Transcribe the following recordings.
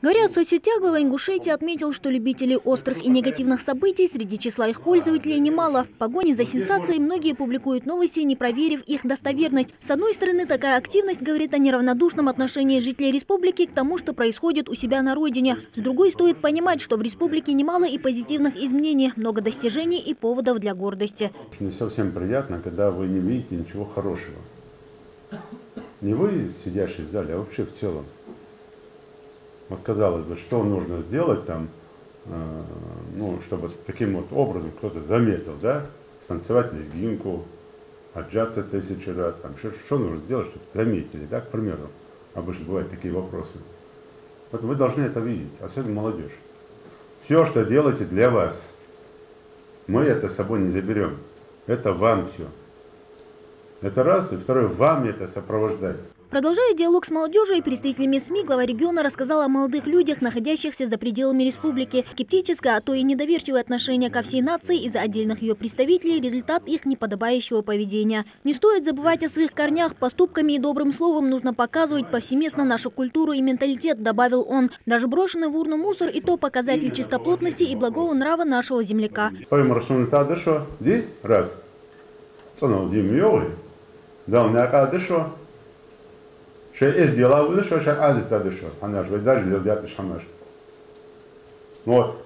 Говоря о соцсетях, глава Ингушетии отметил, что любителей острых и негативных событий среди числа их пользователей немало. В погоне за сенсацией многие публикуют новости, не проверив их достоверность. С одной стороны, такая активность говорит о неравнодушном отношении жителей республики к тому, что происходит у себя на родине. С другой, стоит понимать, что в республике немало и позитивных изменений, много достижений и поводов для гордости. Не совсем приятно, когда вы не видите ничего хорошего. Не вы, сидящие в зале, а вообще в целом. Вот казалось бы, что нужно сделать там, чтобы таким вот образом кто-то заметил, да, станцевать лезгинку, отжаться 1000 раз, там, что нужно сделать, чтобы заметили, да, к примеру. Обычно бывают такие вопросы. Вот вы должны это видеть, особенно молодежь. Все, что делаете для вас, мы это с собой не заберем. Это вам все. Это раз, и второе, вам это сопровождать. Продолжая диалог с молодежью и представителями СМИ, глава региона рассказал о молодых людях, находящихся за пределами республики. Скептическое, а то и недоверчивое отношение ко всей нации из-за отдельных ее представителей – результат их неподобающего поведения. Не стоит забывать о своих корнях. Поступками и добрым словом нужно показывать повсеместно нашу культуру и менталитет, добавил он. Даже брошенный в урну мусор – и то показатель чистоплотности и благого нрава нашего земляка. Здесь раз. Вот,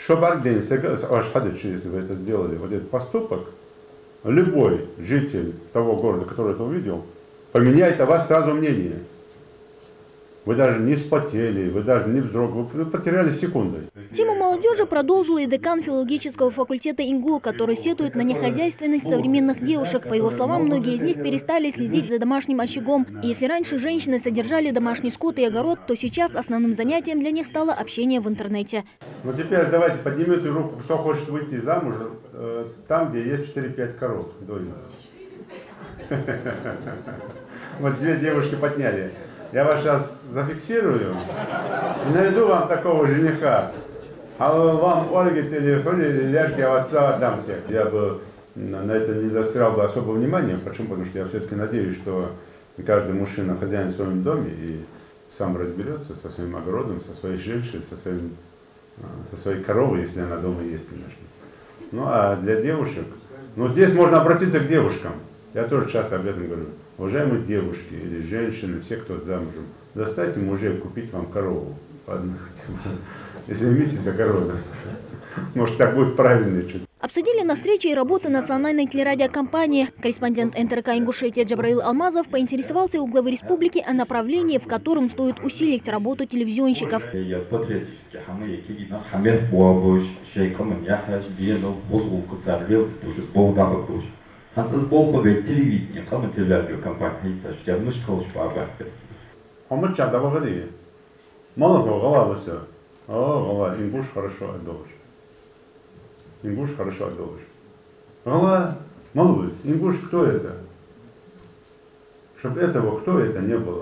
если вы это сделали, вот этот поступок, любой житель того города, который это увидел, поменяет о вас сразу мнение. Вы даже не вспотели, вы даже не вздрогнули, вы потеряли секундой. Тему молодежи продолжил и декан филологического факультета ИНГУ, который сетует на нехозяйственность современных девушек. По его словам, многие из них перестали следить за домашним очагом. И если раньше женщины содержали домашний скот и огород, то сейчас основным занятием для них стало общение в интернете. Ну теперь давайте поднимите руку, кто хочет выйти замуж там, где есть 4-5 коров. Вот 2 девушки подняли. Я вас сейчас зафиксирую и найду вам такого жениха. А вам, Ольге, или Ляшке, я вас туда отдам всех. Я бы на это не заострял бы особого внимания. Почему? Потому что я все-таки надеюсь, что каждый мужчина хозяин в своем доме и сам разберется со своим огородом, со своей женщиной, со своей коровой, если она дома есть, конечно. Ну а для девушек, здесь можно обратиться к девушкам. Я тоже часто об этом говорю. Уважаемые девушки или женщины, все, кто замужем, заставьте мужей купить вам корову. Ладно, хотя бы, если займитесь огородом. Может, так будет правильно чуть. Обсудили на встрече и работу национальной телерадиокомпании. Корреспондент НТРК Ингушетия Джабраил Алмазов поинтересовался у главы республики о направлении, в котором стоит усилить работу телевизионщиков. телевидение, телерадиокомпания, Ингуш хорошо отдолжишь. Ингуш хорошо отдолжишь. Гала, молодец, Ингуш кто это? Чтобы этого, кто это, не было.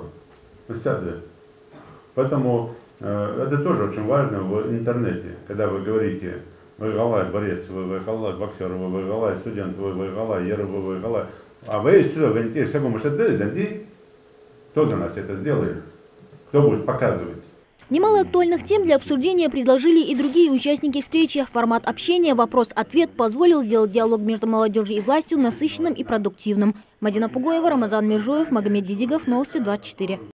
Поэтому это тоже очень важно в интернете, когда вы говорите: вы галай борец, вы галай боксер, вы галай студент, вы галай ер, вы галай. А вы сюда в интернете, все думают, что кто за нас это сделает? Кто будет показывать? Немало актуальных тем для обсуждения предложили и другие участники встречи. Формат общения «Вопрос-ответ» позволил сделать диалог между молодежью и властью насыщенным и продуктивным. Мадина Пугоева, Рамазан Межуев, Магомед Дидигов, Новости 24.